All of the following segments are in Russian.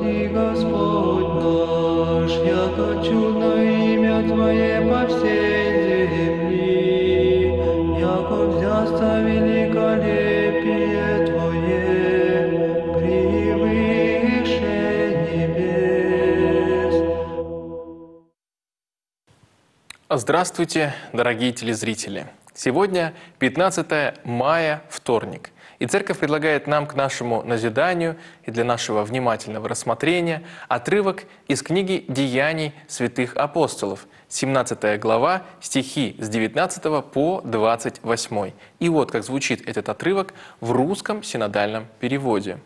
Господи, Господь наш, яко чудно имя Твое по всей земли, яко взясто великолепие Твое превыше небес. Здравствуйте, дорогие телезрители! Сегодня 15 мая, вторник. И Церковь предлагает нам к нашему назиданию и для нашего внимательного рассмотрения отрывок из книги «Деяний святых апостолов», 17 глава, стихи с 19 по 28. И вот как звучит этот отрывок в русском синодальном переводе.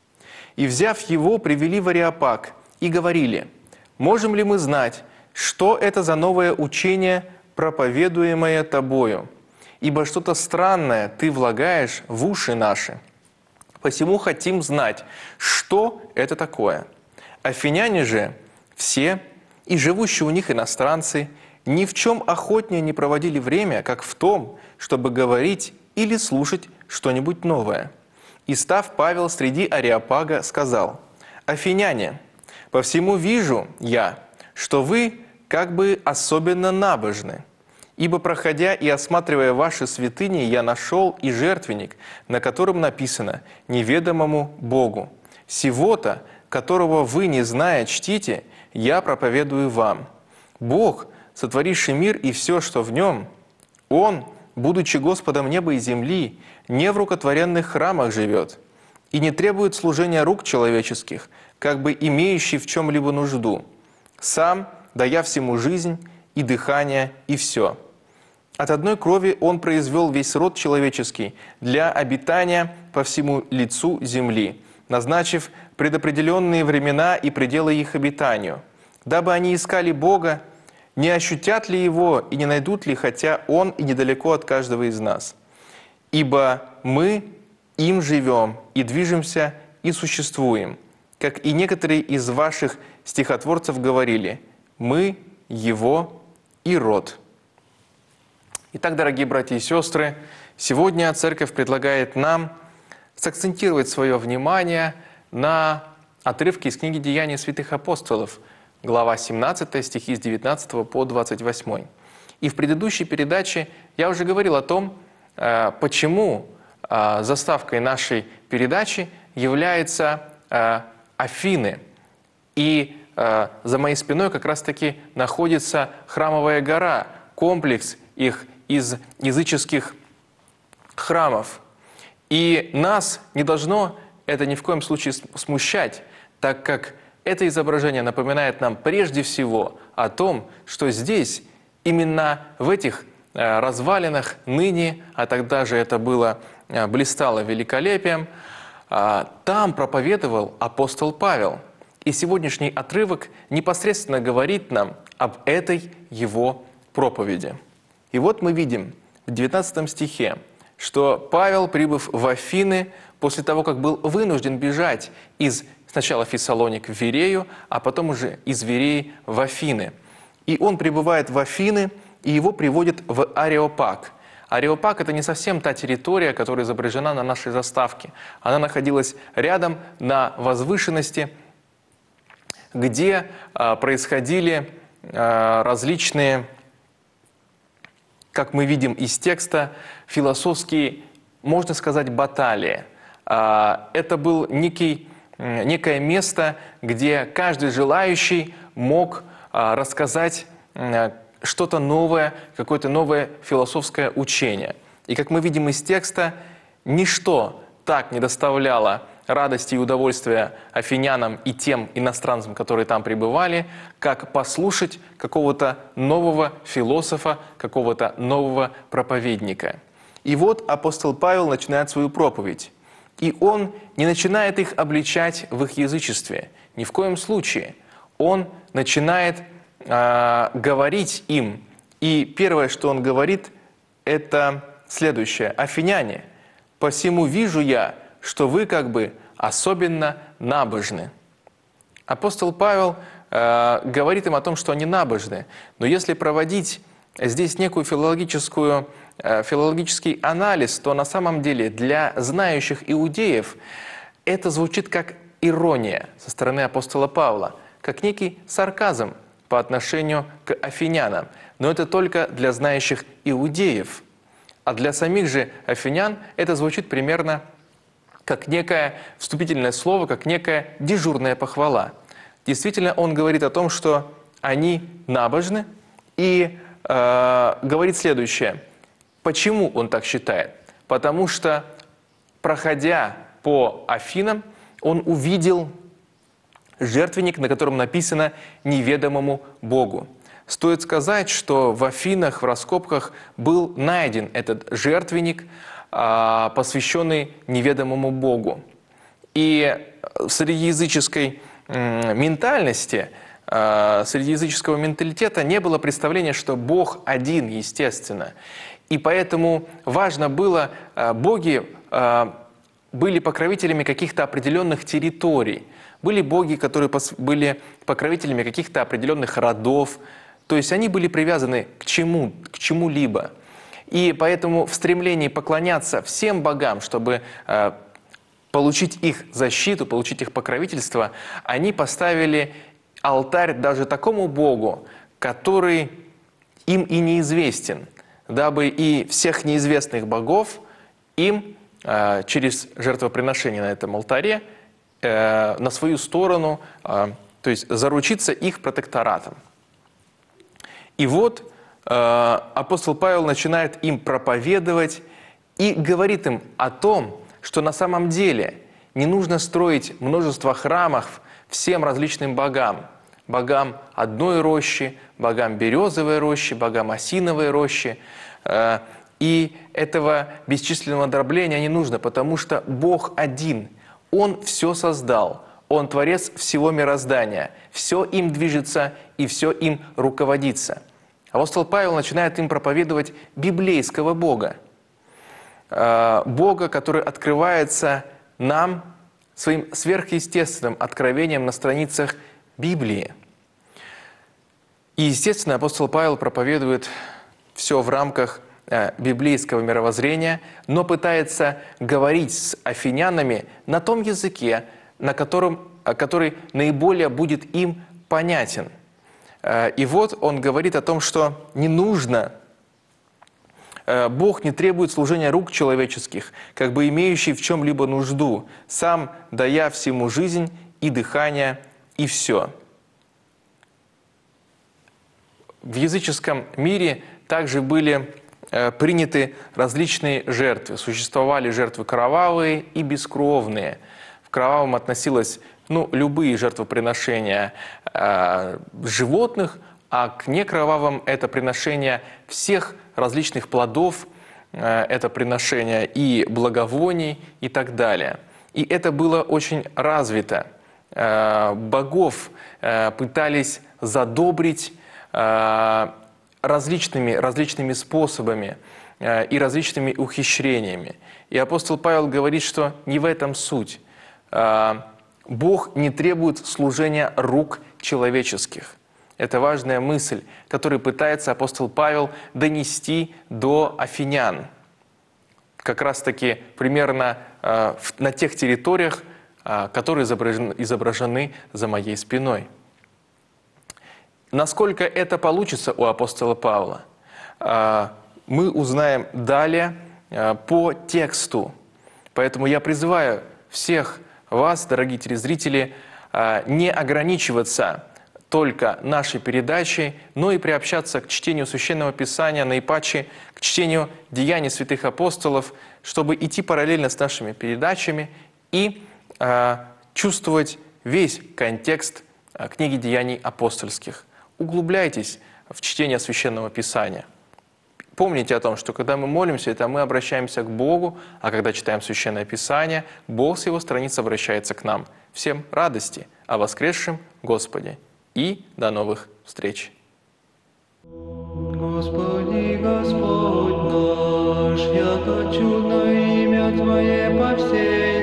«И, взяв его, привели в Ареопаг и говорили: можем ли мы знать, что это за новое учение, проповедуемое Тобою? Ибо что-то странное Ты влагаешь в уши наши. Посему хотим знать, что это такое. Афиняне же все, и живущие у них иностранцы, ни в чем охотнее не проводили время, как в том, чтобы говорить или слушать что-нибудь новое. И став Павел среди Ареопага, сказал: афиняне, по всему вижу я, что вы как бы особенно набожны. Ибо, проходя и осматривая ваши святыни, я нашел и жертвенник, на котором написано «Неведомому Богу». Сего-то, которого вы, не зная, чтите, я проповедую вам. Бог, сотворивший мир и все, что в нем, Он, будучи Господом неба и земли, не в рукотворенных храмах живет и не требует служения рук человеческих, как бы имеющий в чем-либо нужду, сам, дая всему жизнь и дыхание, и все. От одной крови Он произвел весь род человеческий для обитания по всему лицу земли, назначив предопределенные времена и пределы их обитанию, дабы они искали Бога, не ощутят ли Его и не найдут ли, хотя Он и недалеко от каждого из нас. Ибо мы им живем и движемся и существуем, как и некоторые из ваших стихотворцев говорили: мы Его и род». Итак, дорогие братья и сестры, сегодня Церковь предлагает нам сакцентировать свое внимание на отрывке из книги «Деяний святых апостолов», глава 17, стихи с 19 по 28. И в предыдущей передаче я уже говорил о том, почему заставкой нашей передачи являются Афины. И за моей спиной как раз-таки находится Храмовая гора, комплекс их из языческих храмов. И нас не должно это ни в коем случае смущать, так как это изображение напоминает нам прежде всего о том, что здесь, именно в этих развалинах ныне, а тогда же это было блистало великолепием, там проповедовал апостол Павел. И сегодняшний отрывок непосредственно говорит нам об этой его проповеди. И вот мы видим в 19 стихе, что Павел, прибыв в Афины, после того, как был вынужден бежать из сначала Фессалоник в Верею, а потом уже из Вереи в Афины. И он прибывает в Афины, и его приводят в Ареопаг. Ареопаг – это не совсем та территория, которая изображена на нашей заставке. Она находилась рядом на возвышенности, где происходили различные, как мы видим из текста, философские, можно сказать, баталии. Это было некое место, где каждый желающий мог рассказать что-то новое, какое-то новое философское учение. И как мы видим из текста, ничто так не доставляло радости и удовольствия афинянам и тем иностранцам, которые там пребывали, как послушать какого-то нового философа, какого-то нового проповедника. И вот апостол Павел начинает свою проповедь. И он не начинает их обличать в их язычестве. Ни в коем случае. Он начинает говорить им. И первое, что он говорит, это следующее. «Афиняне, посему вижу я, что вы как бы особенно набожны». Апостол Павел говорит им о том, что они набожны. Но если проводить здесь некую филологический анализ, то на самом деле для знающих иудеев это звучит как ирония со стороны апостола Павла, как некий сарказм по отношению к афинянам. Но это только для знающих иудеев. А для самих же афинян это звучит примерно как некое вступительное слово, как некая дежурная похвала. Действительно, он говорит о том, что они набожны, и говорит следующее. Почему он так считает? Потому что, проходя по Афинам, он увидел жертвенник, на котором написано «неведомому Богу». Стоит сказать, что в Афинах, в раскопках был найден этот жертвенник, посвященный неведомому Богу. И среди языческой ментальности, среди языческого менталитета не было представления, что Бог один, естественно. И поэтому важно было, боги были покровителями каких-то определенных территорий. Были боги, которые были покровителями каких-то определенных родов. То есть они были привязаны к чему-либо. И поэтому в стремлении поклоняться всем богам, чтобы получить их защиту, получить их покровительство, они поставили алтарь даже такому богу, который им и неизвестен, дабы и всех неизвестных богов им через жертвоприношение на этом алтаре на свою сторону, то есть заручиться их протекторатом. И вот апостол Павел начинает им проповедовать и говорит им о том, что на самом деле не нужно строить множество храмов всем различным богам. Богам одной рощи, богам березовой рощи, богам осиновой рощи. И этого бесчисленного дробления не нужно, потому что Бог один. Он все создал. Он творец всего мироздания. Все им движется и все им руководится. Апостол Павел начинает им проповедовать библейского Бога. Бога, который открывается нам своим сверхъестественным откровением на страницах Библии. И, естественно, апостол Павел проповедует все в рамках библейского мировоззрения, но пытается говорить с афинянами на том языке, который наиболее будет им понятен. И вот он говорит о том, что не нужно, Бог не требует служения рук человеческих, как бы имеющий в чем-либо нужду, сам дая всему жизнь и дыхание, и все. В языческом мире также были приняты различные жертвы. Существовали жертвы кровавые и бескровные. В кровавом относилось любые жертвоприношения животных, а к некровавым это приношение всех различных плодов, это приношение и благовоний и так далее. И это было очень развито. Богов пытались задобрить различными способами и различными ухищрениями. И апостол Павел говорит, что не в этом суть. Бог не требует служения рук человеческих. Это важная мысль, которую пытается апостол Павел донести до афинян. Как раз-таки примерно на тех территориях, которые изображены за моей спиной. Насколько это получится у апостола Павла, мы узнаем далее по тексту. Поэтому я призываю всех вас, дорогие телезрители, не ограничиваться только нашей передачей, но и приобщаться к чтению Священного Писания, наипаче к чтению Деяний святых апостолов, чтобы идти параллельно с нашими передачами и чувствовать весь контекст книги Деяний апостольских. Углубляйтесь в чтение Священного Писания. Помните о том, что когда мы молимся, это мы обращаемся к Богу, а когда читаем Священное Писание, Бог с Его страниц обращается к нам. Всем радости о воскресшем Господе и до новых встреч! Господи, Господь наш, яко чудно имя Твое по всей